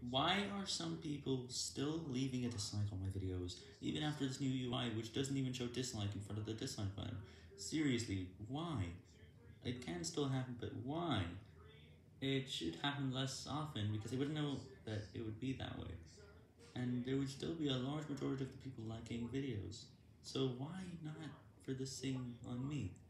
Why are some people still leaving a dislike on my videos, even after this new UI, which doesn't even show dislike in front of the dislike button? Seriously, why? It can still happen, but why? It should happen less often, because they wouldn't know that it would be that way. And there would still be a large majority of the people liking videos. So why not for this thing on me?